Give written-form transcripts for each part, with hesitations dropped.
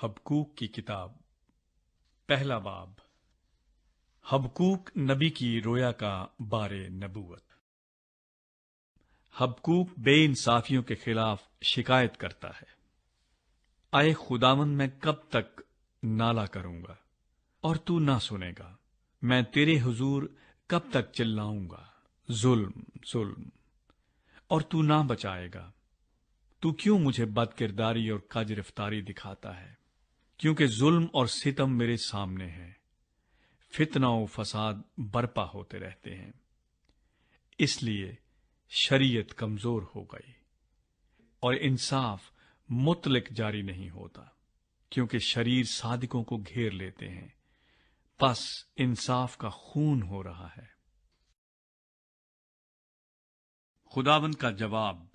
حبقوق کی کتاب پہلا باب۔ حبقوق نبی کی رویا کا بار نبوت۔ حبقوق بے انصافیوں کے خلاف شکایت کرتا ہے۔ اے خداوند، میں کب تک نالہ کروں گا اور تو نہ سنے گا؟ میں تیرے حضور کب تک چلاؤں گا؟ ظلم ظلم اور تو نہ بچائے گا۔ تو کیوں مجھے بد کرداری اور کج رفتاری دکھاتا ہے؟ کیونکہ ظلم اور ستم میرے سامنے ہے، فتنہ و فساد برپا ہوتے رہتے ہیں، اس لیے شریعت کمزور ہو گئی اور انصاف مطلق جاری نہیں ہوتا، کیونکہ شریر صادقوں کو گھیر لیتے ہیں، پس انصاف کا خون ہو رہا ہے۔ خداوند کا جواب۔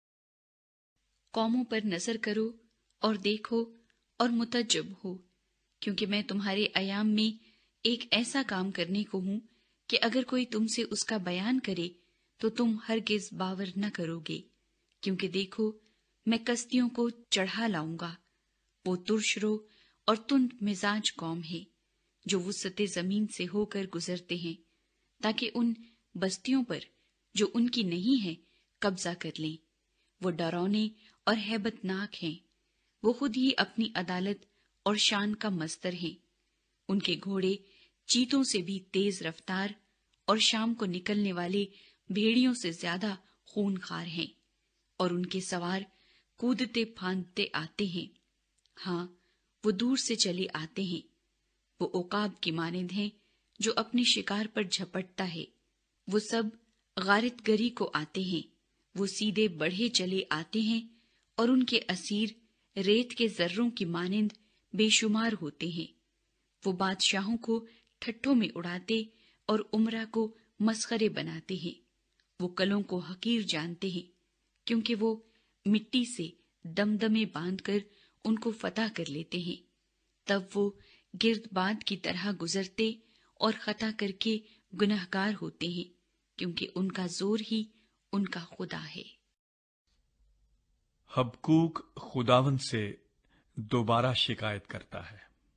قوموں پر نظر کرو اور دیکھو اور متعجب ہو، کیونکہ میں تمہارے ایام میں ایک ایسا کام کرنے کو ہوں کہ اگر کوئی تم سے اس کا بیان کرے تو تم ہرگز باور نہ کرو گے۔ کیونکہ دیکھو، میں کسدیوں کو چڑھا لاؤں گا، وہ ترش رو اور تند مزاج قوم ہے، جو وسط زمین سے ہو کر گزرتے ہیں، تاکہ ان بستیوں پر جو ان کی نہیں ہے قبضہ کر لیں۔ وہ ڈرونے اور ہیبت ناک ہیں، وہ خود ہی اپنی عدالت اور شان کا مصدر ہیں۔ ان کے گھوڑے چیتوں سے بھی تیز رفتار اور شام کو نکلنے والے بھیڑیوں سے زیادہ خون خوار ہیں، اور ان کے سوار کودتے پھاندتے آتے ہیں۔ ہاں، وہ دور سے چلے آتے ہیں، وہ عقاب کی مانند ہیں جو اپنے شکار پر جھپٹتا ہے۔ وہ سب غارت گری کو آتے ہیں، وہ سیدھے بڑھے چلے آتے ہیں، اور ان کے اسیر ریت کے ذروں کی مانند بے شمار ہوتے ہیں۔ وہ بادشاہوں کو ٹھٹھوں میں اڑاتے اور امرا کو مسخرے بناتے ہیں۔ وہ کلوں کو حقیر جانتے ہیں، کیونکہ وہ مٹی سے دمدمے باندھ کر ان کو فتح کر لیتے ہیں۔ تب وہ گرد باد کی طرح گزرتے اور خطا کر کے گنہگار ہوتے ہیں، کیونکہ ان کا زور ہی ان کا خدا ہے۔ حبقوق خداوند سے دوبارہ شکایت کرتا ہے۔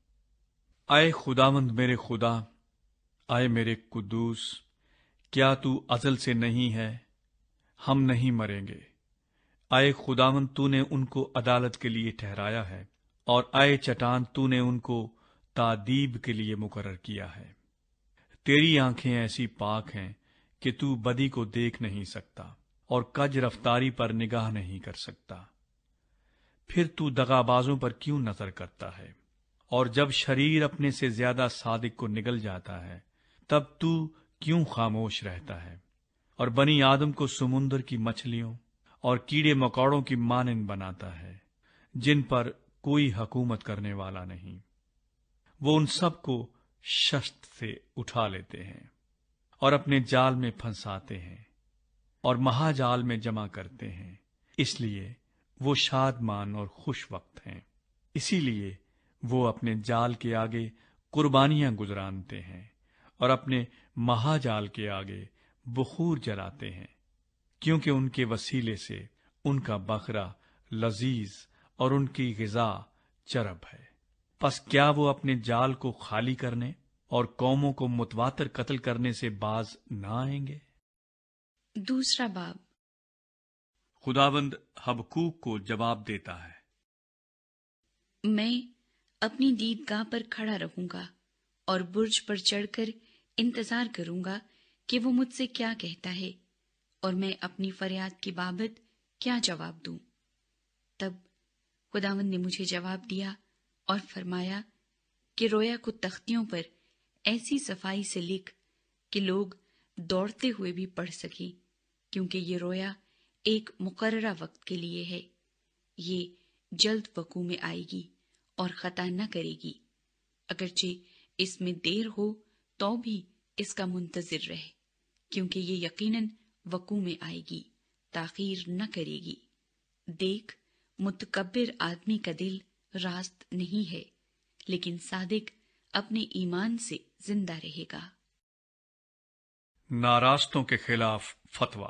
اے خداوند میرے خدا، اے میرے قدوس، کیا تو ازل سے نہیں ہے؟ ہم نہیں مریں گے۔ اے خداوند، تو نے ان کو عدالت کے لیے ٹھہرایا ہے، اور اے چٹان، تو نے ان کو تادیب کے لیے مقرر کیا ہے۔ تیری آنکھیں ایسی پاک ہیں کہ تو بدی کو دیکھ نہیں سکتا اور کج رفتاری پر نگاہ نہیں کر سکتا۔ پھر تو دغابازوں پر کیوں نظر کرتا ہے؟ اور جب شریر اپنے سے زیادہ صادق کو نگل جاتا ہے، تب تو کیوں خاموش رہتا ہے؟ اور بنی آدم کو سمندر کی مچھلیوں اور کیڑے مکوڑوں کی مانند بناتا ہے، جن پر کوئی حکومت کرنے والا نہیں۔ وہ ان سب کو شست سے اٹھا لیتے ہیں اور اپنے جال میں پھنساتے ہیں اور مہا جال میں جمع کرتے ہیں۔ اس لیے وہ شادمان اور خوش وقت ہیں، اسی لیے وہ اپنے جال کے آگے قربانیاں گزرانتے ہیں اور اپنے مہا جال کے آگے بخور جلاتے ہیں، کیونکہ ان کے وسیلے سے ان کا بکرا لذیذ اور ان کی غذا چرب ہے۔ پس کیا وہ اپنے جال کو خالی کرنے اور قوموں کو متواتر قتل کرنے سے باز نہ آئیں گے؟ دوسرا باب۔ خداوند حبقوق کو جواب دیتا ہے۔ میں اپنی دیدگاہ پر کھڑا رہوں گا اور برج پر چڑھ کر انتظار کروں گا کہ وہ مجھ سے کیا کہتا ہے، اور میں اپنی فریاد کی بابت کیا جواب دوں۔ تب خداوند نے مجھے جواب دیا اور فرمایا کہ رویا کو تختیوں پر ایسی صفائی سے لکھ کہ لوگ دوڑتے ہوئے بھی پڑھ سکیں، کیونکہ یہ رویا ایک مقررہ وقت کے لیے ہے۔ یہ جلد وقوع میں آئے گی اور خطا نہ کرے گی، اگرچہ اس میں دیر ہو تو بھی اس کا منتظر رہ، کیونکہ یہ یقیناً وقوع میں آئے گی، تاخیر نہ کرے گی۔ دیکھ، متکبر آدمی کا دل راست نہیں ہے، لیکن صادق اپنے ایمان سے زندہ رہے گا۔ ناراستوں کے خلاف فتویٰ۔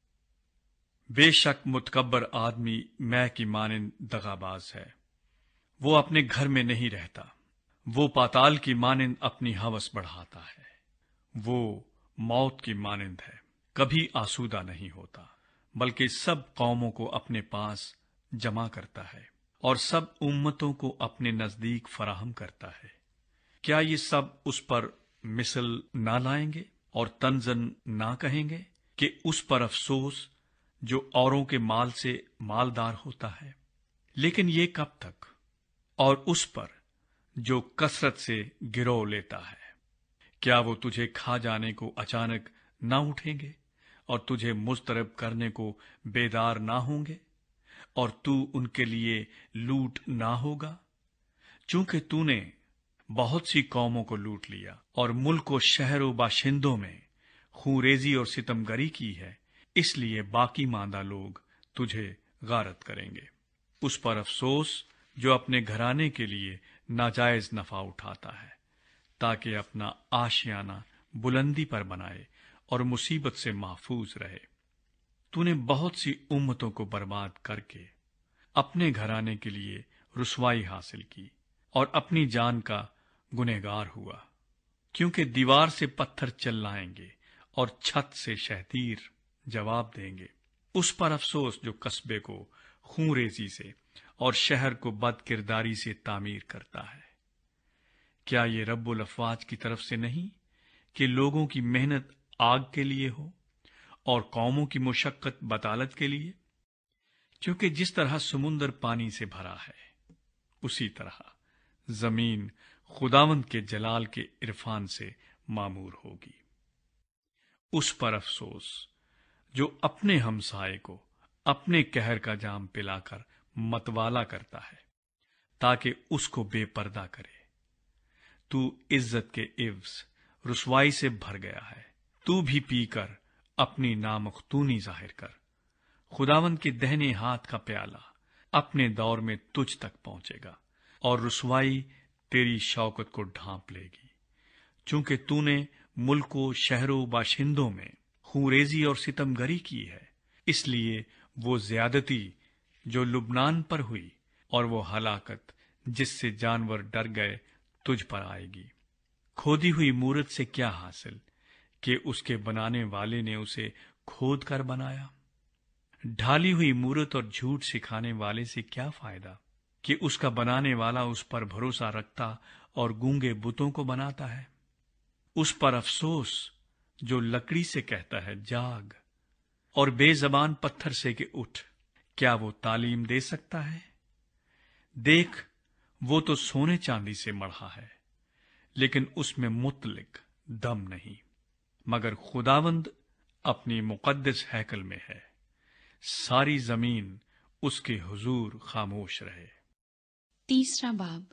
بے شک متکبر آدمی مے کی مانند دغاباز ہے، وہ اپنے گھر میں نہیں رہتا، وہ پاتال کی مانند اپنی ہوس بڑھاتا ہے، وہ موت کی مانند ہے، کبھی آسودہ نہیں ہوتا، بلکہ سب قوموں کو اپنے پاس جمع کرتا ہے اور سب امتوں کو اپنے نزدیک فراہم کرتا ہے۔ کیا یہ سب اس پر مثل نہ لائیں گے اور تنزن نہ کہیں گے کہ اس پر افسوس جو اوروں کے مال سے مالدار ہوتا ہے؟ لیکن یہ کب تک؟ اور اس پر جو کثرت سے گرو لیتا ہے، کیا وہ تجھے کھا جانے کو اچانک نہ اٹھیں گے اور تجھے مضطرب کرنے کو بیدار نہ ہوں گے، اور تو ان کے لیے لوٹ نہ ہوگا؟ چونکہ تو نے بہت سی قوموں کو لوٹ لیا اور ملک و شہر و باشندوں میں خونریزی اور ستمگری کی ہے، اس لیے باقی ماندہ لوگ تجھے غارت کریں گے۔ اس پر افسوس جو اپنے گھرانے کے لیے ناجائز نفع اٹھاتا ہے، تاکہ اپنا آشیانہ بلندی پر بنائے اور مصیبت سے محفوظ رہے۔ تو نے بہت سی امتوں کو برباد کر کے اپنے گھرانے کے لیے رسوائی حاصل کی اور اپنی جان کا گنہگار ہوا، کیونکہ دیوار سے پتھر چل لائیں گے اور چھت سے شہتیر جواب دیں گے۔ اس پر افسوس جو قصبے کو خونریزی سے اور شہر کو بد کرداری سے تعمیر کرتا ہے۔ کیا یہ رب الافواج کی طرف سے نہیں کہ لوگوں کی محنت آگ کے لیے ہو اور قوموں کی مشقت بطالت کے لیے؟ کیونکہ جس طرح سمندر پانی سے بھرا ہے، اسی طرح زمین خداوند کے جلال کے عرفان سے معمور ہوگی۔ اس پر افسوس جو اپنے ہمسائے کو اپنے قہر کا جام پلا کر متوالا کرتا ہے، تاکہ اس کو بے پردہ کرے۔ تو عزت کے عوض رسوائی سے بھر گیا ہے، تو بھی پی کر اپنی نامختونی ظاہر کر۔ خداوند کے دہنے ہاتھ کا پیالہ اپنے دور میں تجھ تک پہنچے گا اور رسوائی تیری شوکت کو ڈھانپ لے گی، چونکہ تو نے ملک و شہروں باشندوں میں خونریزی اور ستمگری کی ہے۔ اس لیے وہ زیادتی جو لبنان پر ہوئی اور وہ ہلاکت جس سے جانور ڈر گئے تجھ پر آئے گی۔ کھودی ہوئی مورت سے کیا حاصل کہ اس کے بنانے والے نے اسے کھود کر بنایا؟ ڈھالی ہوئی مورت اور جھوٹ سکھانے والے سے کیا فائدہ کہ اس کا بنانے والا اس پر بھروسہ رکھتا اور گونگے بتوں کو بناتا ہے؟ اس پر افسوس جو لکڑی سے کہتا ہے جاگ، اور بے زبان پتھر سے کہ اٹھ، کیا وہ تعلیم دے سکتا ہے؟ دیکھ، وہ تو سونے چاندی سے مڑھا ہے، لیکن اس میں مطلق دم نہیں، مگر خداوند اپنی مقدس ہیکل میں ہے، ساری زمین اس کے حضور خاموش رہے۔ تیسرا باب۔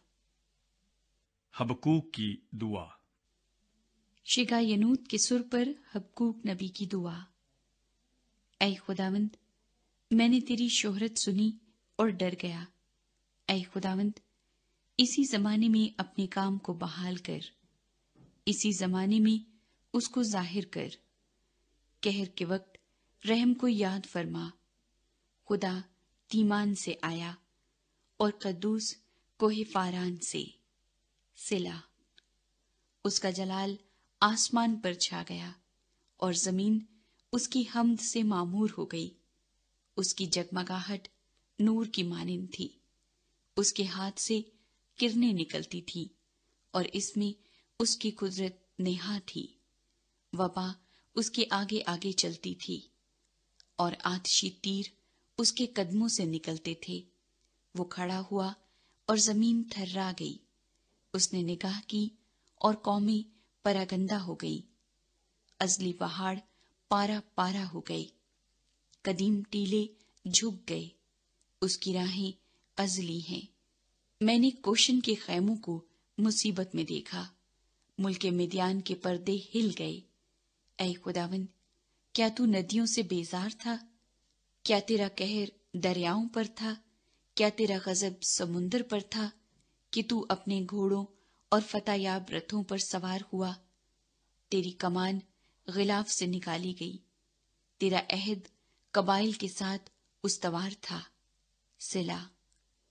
حبقوق کی دعا۔ شگا ینوت کے سر پر حبقوق نبی کی دعا۔ اے خداوند، میں نے تیری شہرت سنی اور ڈر گیا۔ اے خداوند، اسی زمانے میں اپنے کام کو بحال کر، اسی زمانے میں اس کو ظاہر کر۔ قہر کے وقت رحم کو یاد فرما۔ خدا تیمان سے آیا اور قدوس کوہ فاران سے۔ صلا۔ اس کا جلال آسمان پر چھا گیا اور زمین اس کی حمد سے معمور ہو گئی۔ اس کی جگمگاہٹ نور کی مانند تھی، اس کے ہاتھ سے کرنیں نکلتی تھی اور اس میں اس کی قدرت نہا تھی۔ وبا اس کے آگے آگے چلتی تھی اور آتشی تیر اس کے قدموں سے نکلتے تھے۔ وہ کھڑا ہوا اور زمین تھرا گئی۔ اس نے نگاہ کی اور قومیں پراگندہ ہو گئی۔ ازلی پہاڑ پارا پارا ہو گئے، قدیم ٹیلے جھک گئے۔ اس کی راہیں ازلی ہیں۔ میں نے کوشن کے خیموں کو مصیبت میں دیکھا، ملک مدیان کے پردے ہل گئے۔ اے خداوند، کیا تو ندیوں سے بیزار تھا؟ کیا تیرا قہر دریاؤں پر تھا؟ کیا تیرا غضب سمندر پر تھا کہ تو اپنے گھوڑوں اور فتح یاب رتھوں پر سوار ہوا؟ تیری کمان غلاف سے نکالی گئی، تیرا عہد قبائل کے ساتھ استوار تھا۔ صلا۔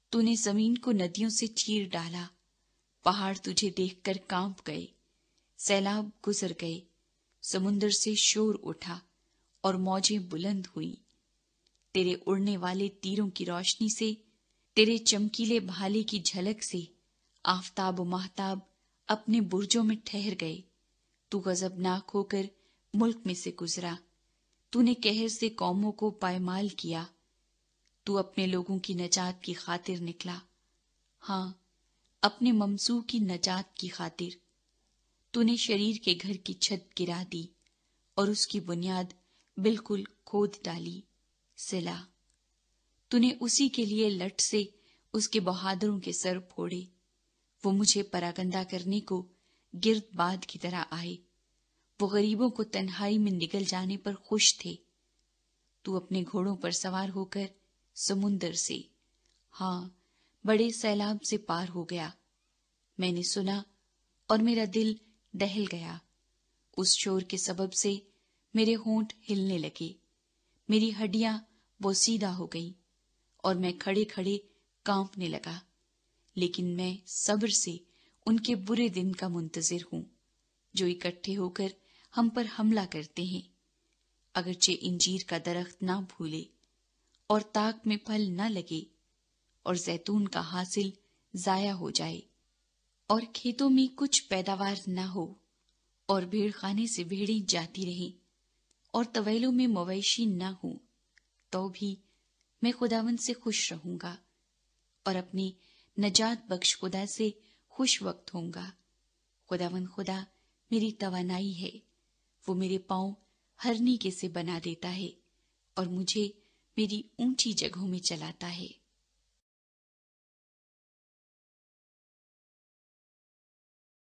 تو نے زمین کو ندیوں سے چیر ڈالا، پہاڑ تجھے دیکھ کر کانپ گئے، سیلاب گزر گئے، سمندر سے شور اٹھا اور موجیں بلند ہوئیں۔ تیرے اڑنے والے تیروں کی روشنی سے، تیرے چمکیلے بھالے کی جھلک سے آفتاب و ماہتاب اپنے برجوں میں ٹھہر گئے۔ تو غضبناک ہو کر ملک میں سے گزرا، تو نے قہر سے قوموں کو پائمال کیا۔ تو اپنے لوگوں کی نجات کی خاطر نکلا، ہاں، اپنے ممسوح کی نجات کی خاطر۔ تو نے شریر کے گھر کی چھت گرا دی اور اس کی بنیاد بالکل کھود ڈالی۔ صلا۔ تو نے اسی کے لیے لٹ سے اس کے بہادروں کے سر پھوڑے، وہ مجھے پراگندہ کرنے کو گرد باد کی طرح آئے، وہ غریبوں کو تنہائی میں نگل جانے پر خوش تھے۔ تو اپنے گھوڑوں پر سوار ہو کر سمندر سے، ہاں، بڑے سیلاب سے پار ہو گیا۔ میں نے سنا اور میرا دل دہل گیا، اس شور کے سبب سے میرے ہونٹ ہلنے لگے، میری ہڈیاں بوسیدہ ہو گئیں اور میں کھڑے کھڑے کانپنے لگا۔ لیکن میں صبر سے ان کے برے دن کا منتظر ہوں جو اکٹھے ہو کر ہم پر حملہ کرتے ہیں۔ اگرچہ انجیر کا درخت نہ پھولے اور تاک میں پھل نہ لگے اور زیتون کا حاصل ضائع ہو جائے اور کھیتوں میں کچھ پیداوار نہ ہو اور بھیڑ خانے سے بھیڑیں جاتی رہیں اور طویلوں میں مویشی نہ ہوں، تو بھی میں خداوند سے خوش رہوں گا اور اپنی نجات بخش خدا سے خوش وقت ہوں گا۔ خداوند خدا میری توانائی ہے، وہ میرے پاؤں ہرنی کے سے بنا دیتا ہے اور مجھے میری اونچی جگہوں میں چلاتا ہے۔